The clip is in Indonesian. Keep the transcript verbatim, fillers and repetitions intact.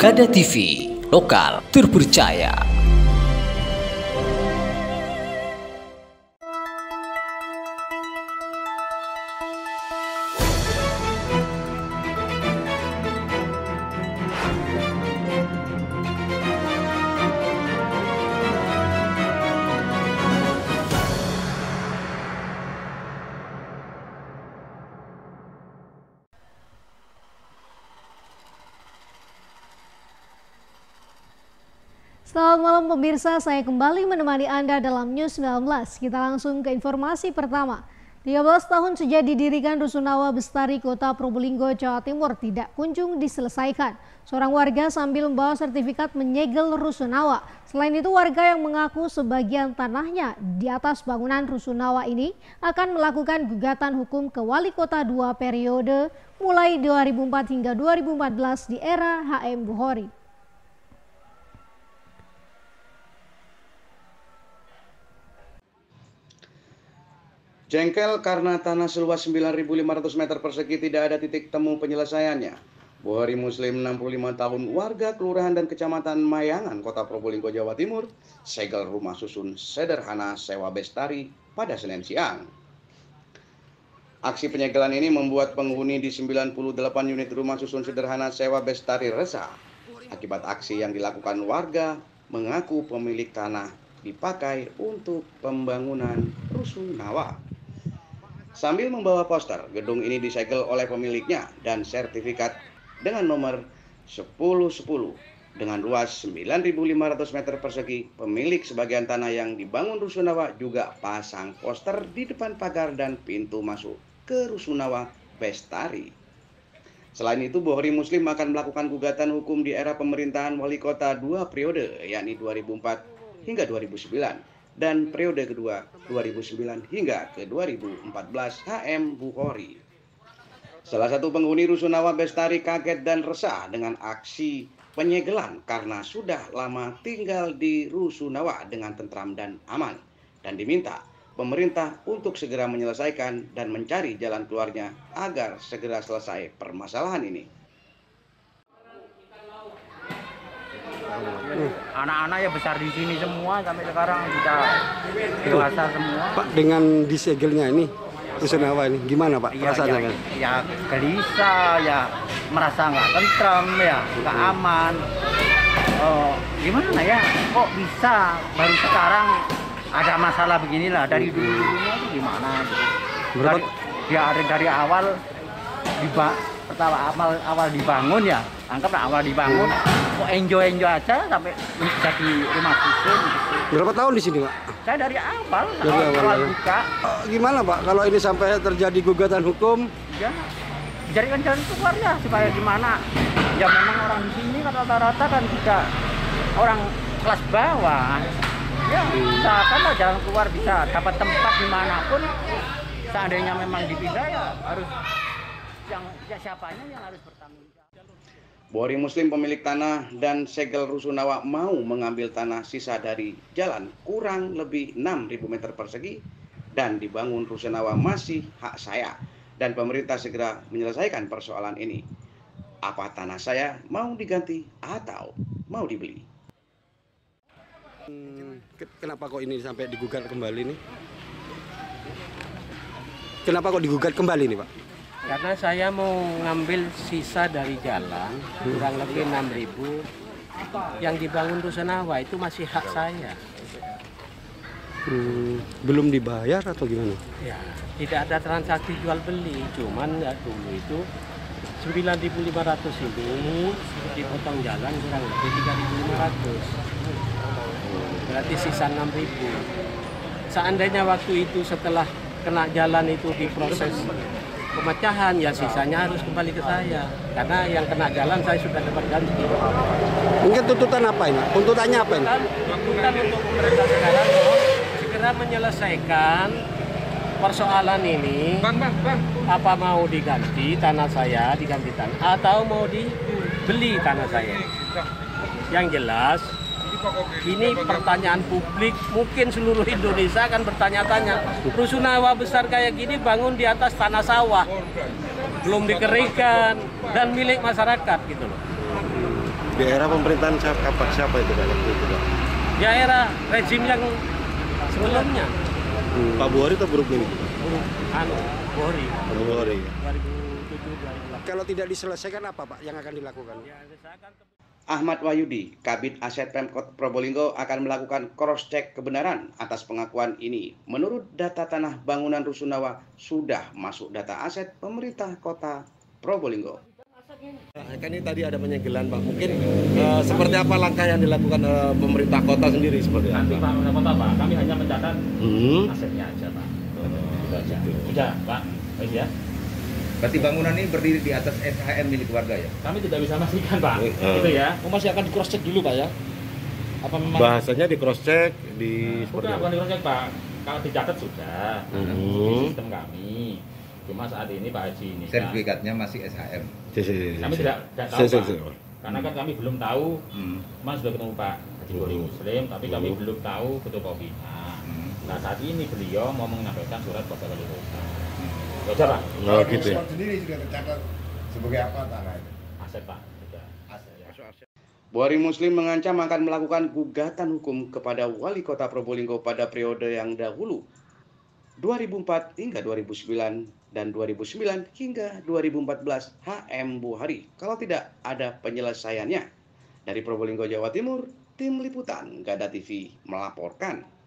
Kada T V, lokal terpercaya. Selamat malam pemirsa, saya kembali menemani Anda dalam News sembilan belas. Kita langsung ke informasi pertama. tiga belas tahun sejak didirikan Rusunawa Bestari Kota Probolinggo, Jawa Timur tidak kunjung diselesaikan. Seorang warga sambil membawa sertifikat menyegel Rusunawa. Selain itu, warga yang mengaku sebagian tanahnya di atas bangunan Rusunawa ini akan melakukan gugatan hukum ke Wali Kota dua periode mulai dua ribu empat hingga dua ribu empat belas di era H M Bukhori. Jengkel karena tanah seluas sembilan ribu lima ratus meter persegi tidak ada titik temu penyelesaiannya. Bukhari Muslim enam puluh lima tahun, warga Kelurahan dan Kecamatan Mayangan, Kota Probolinggo, Jawa Timur, segel rumah susun sederhana sewa Bestari pada Senin siang. Aksi penyegelan ini membuat penghuni di sembilan puluh delapan unit rumah susun sederhana sewa Bestari resah. Akibat aksi yang dilakukan warga mengaku pemilik tanah dipakai untuk pembangunan Rusunawa. Sambil membawa poster, gedung ini disegel oleh pemiliknya dan sertifikat dengan nomor sepuluh sepuluh dengan luas sembilan ribu lima ratus meter persegi. Pemilik sebagian tanah yang dibangun Rusunawa juga pasang poster di depan pagar dan pintu masuk ke Rusunawa Bestari. Selain itu, Bukhari Muslim akan melakukan gugatan hukum di era pemerintahan wali kota dua periode, yakni dua ribu empat hingga dua ribu sembilan. Dan periode kedua dua ribu sembilan hingga ke dua ribu empat belas H M Bukhari. Salah satu penghuni Rusunawa Bestari kaget dan resah dengan aksi penyegelan karena sudah lama tinggal di Rusunawa dengan tentram dan aman, dan diminta pemerintah untuk segera menyelesaikan dan mencari jalan keluarnya agar segera selesai permasalahan ini. Anak-anak ya besar di sini semua sampai sekarang kita dewasa semua. Pak, dengan disegelnya ini Rusunawa ini gimana Pak perasaannya ya, kan? Ya gelisah, ya merasa nggak tentram, ya nggak aman. Oh, gimana ya? Kok bisa baru sekarang ada masalah beginilah, dari dulu-dulunya itu gimana? Dari, ya dari awal diba, pertama awal awal dibangun ya, anggaplah awal dibangun. Kok enjoy-enjoy aja sampai jadi rumah susun. Berapa tahun di sini Pak? Saya dari awal, dari awal, awal, awal ya. buka. Gimana Pak kalau ini sampai terjadi gugatan hukum? Ya, jadikan jalan keluar ya, supaya gimana? Ya memang orang di sini kan rata-rata kan tidak orang kelas bawah. Ya, usahakanlah jalan keluar, bisa dapat tempat dimanapun. Seandainya memang dipindah ya harus yang ya siapanya yang harus bertanggung jawab. Bukhari Muslim pemilik tanah dan segel Rusunawa mau mengambil tanah sisa dari jalan kurang lebih enam ribu meter persegi dan dibangun Rusunawa masih hak saya, dan pemerintah segera menyelesaikan persoalan ini. Apa tanah saya mau diganti atau mau dibeli? Hmm, kenapa kok ini sampai digugat kembali nih? Kenapa kok digugat kembali nih Pak? Karena saya mau ngambil sisa dari jalan kurang lebih enam ribu yang dibangun Rusunawa, itu masih hak saya. Hmm, belum dibayar atau gimana? Ya, tidak ada transaksi jual beli, cuman ya dulu itu sembilan ribu lima ratus ini dipotong jalan kurang lebih tiga ribu lima ratus. Berarti sisa enam ribu. Seandainya waktu itu setelah kena jalan itu diproses pemecahan, ya sisanya harus kembali ke saya, karena yang kena jalan saya sudah dapat ganti. Mungkin tuntutan apa ini? Tuntutannya apa ini? Tuntutan untuk pemerintah sekarang segera menyelesaikan persoalan ini. Bang, bang, bang. Apa mau diganti tanah saya, diganti tanah, atau mau dibeli tanah saya? Yang jelas, ini pertanyaan publik, mungkin seluruh Indonesia akan bertanya-tanya. Rusunawa besar kayak gini bangun di atas tanah sawah, belum dikeringkan dan milik masyarakat gitu loh. Di era pemerintahan siapa, apa, siapa itu Pak waktu itu Pak? Ya era rezim yang sebelumnya. Hmm. Pak Buhari atau Buruk ini? Anu, Buhari. Pak Buhari. dua ribu tujuh dua ribu delapan. Kalau tidak diselesaikan apa Pak yang akan dilakukan? Ya, misalkan Ahmad Wahyudi, Kabid Aset Pemkot Probolinggo akan melakukan cross-check kebenaran atas pengakuan ini. Menurut data tanah bangunan Rusunawa, sudah masuk data aset pemerintah kota Probolinggo. Nah, kan ini tadi ada penyegelan Pak, mungkin uh, seperti apa langkah yang dilakukan uh, pemerintah kota sendiri seperti Nanti apa? Pak pemerintah kota Pak, kami hanya mencatat Hmm. asetnya aja Pak. Itu aja. Sudah Pak, baik ya. Berarti bangunan ini berdiri di atas S H M milik warga ya? Kami tidak bisa memastikan Pak, Uh. itu ya. Oh, masih akan di cross check dulu Pak ya. Apa memang? Bahasanya di cross check di Nah, seperti sudah, apa? bukan di cross check Pak. Kalau dicatat sudah, ada Hmm. di sistem kami. Cuma saat ini Pak Haji ini Pak, Sertifikatnya masih S H M. Si, si, si, kami si. tidak tidak Si, tahu si, Pak. si. Karena kan kami belum tahu. Hmm. Mas sudah ketemu Pak Haji Gori Hmm. Muslim, tapi kami Hmm. belum tahu betul kopinya. Hmm. Nah saat ini beliau mau menyampaikan surat kepada wali kota. Ya udah Pak, Oh gitu ya. sendiri sudah tercatat sebagai apa tanah itu? aset Pak. Sudah. Buhari Muslim mengancam akan melakukan gugatan hukum kepada wali kota Probolinggo pada periode yang dahulu dua ribu empat hingga dua ribu sembilan dan dua ribu sembilan hingga dua ribu empat belas H M Buhari kalau tidak ada penyelesaiannya. Dari Probolinggo, Jawa Timur, Tim Liputan Gada T V melaporkan.